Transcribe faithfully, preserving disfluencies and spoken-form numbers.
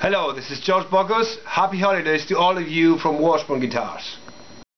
Hello, this is George Boggos. Happy holidays to all of you from Washburn Guitars.